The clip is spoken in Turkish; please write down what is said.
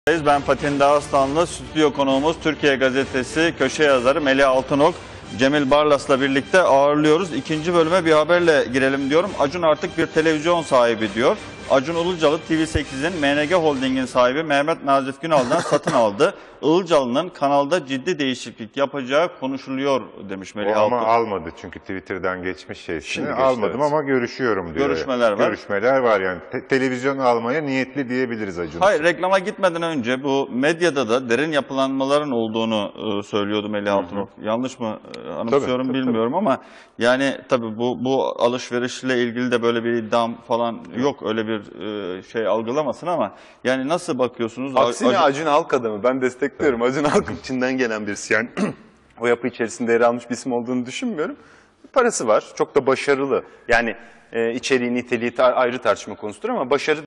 Ben Fatih Dağıstanlı, stüdyo konuğumuz Türkiye Gazetesi köşe yazarı Melih Altınok, Cemil Barlas'la birlikte ağırlıyoruz. İkinci bölüme bir haberle girelim diyorum. Acun artık bir televizyon sahibi diyor. Acun Ilıcalı TV8'in MNG Holding'in sahibi Mehmet Nazif Günal'dan satın aldı. Ilıcalı'nın kanalda ciddi değişiklik yapacağı konuşuluyor demiş Melih Altınok. Ama almadı çünkü Twitter'dan geçmiş şeysini. Almadım ama görüşüyorum diyor. Görüşmeler var. Görüşmeler var yani. Televizyon almaya niyetli diyebiliriz Acun. Hayır, reklama gitmeden önce bu medyada da derin yapılanmaların olduğunu söylüyordu Melih Altınok. Yanlış mı anımsıyorum tabii, bilmiyorum ama yani tabii bu alışverişle ilgili de böyle bir iddiam falan yok. Öyle bir şey algılamasın ama yani nasıl bakıyorsunuz? Aksine Acun halk adamı. Ben destekliyorum. Acun halk içinden gelen birisi. Yani o yapı içerisinde yer almış bir isim olduğunu düşünmüyorum. Parası var. Çok da başarılı. Yani içeriği, niteliği ayrı tartışma konusudur ama başarı